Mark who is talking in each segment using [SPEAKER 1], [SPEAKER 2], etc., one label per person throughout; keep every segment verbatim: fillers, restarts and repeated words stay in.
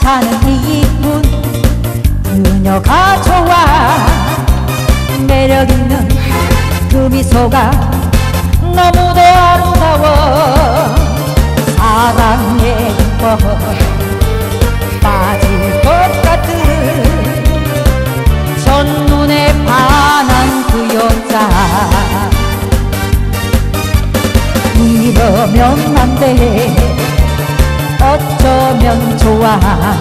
[SPEAKER 1] 불타는 이쁜 그녀가 좋아. 매력있는 그 미소가 너무도 아름다워. 사랑에 예뻐 빠질 것 같은 첫눈에 반한 그 여자. 이러면 안 돼, 어쩌면 좋아.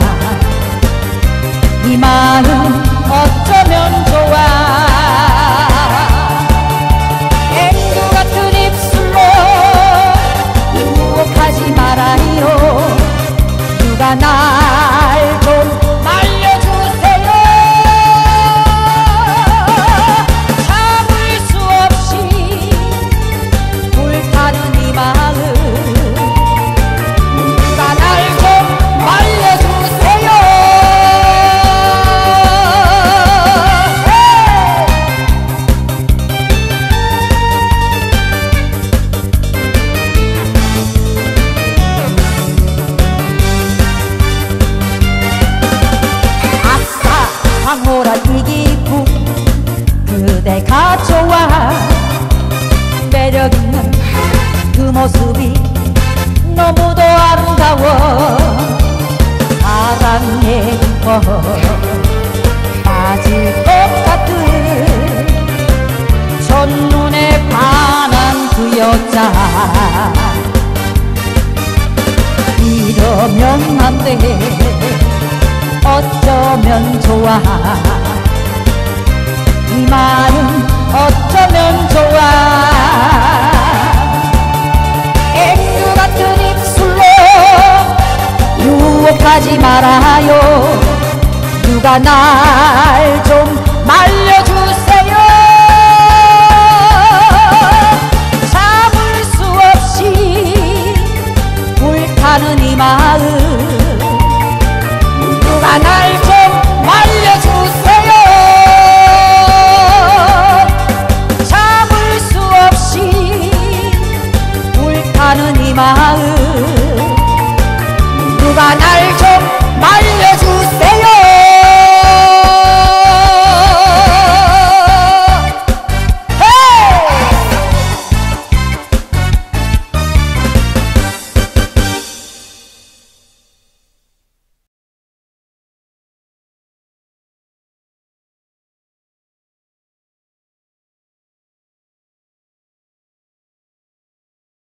[SPEAKER 1] 이 마음 어쩌면 좋아. 앵두 같은 입술로 유혹하지 말아요. 누가 날 좀 말려주세요. 참을 수 없이 불타는 이 마음, 누가 날 좀 말려주세요. 황홀한 이 기분 그대가 좋아. 매력있는 그 모습이 너무도 아름다워. 사랑에 예뻐 빠질 것 같은 첫눈에 반한 그 여자. 이러면 안 돼, 어쩌면 좋아. 이 마음 어쩌면 좋아. 앵두 같은 입술로 유혹하지 말아요. 누가 날 좀 말려주세요. 참을 수 없이 불타는 이 마음,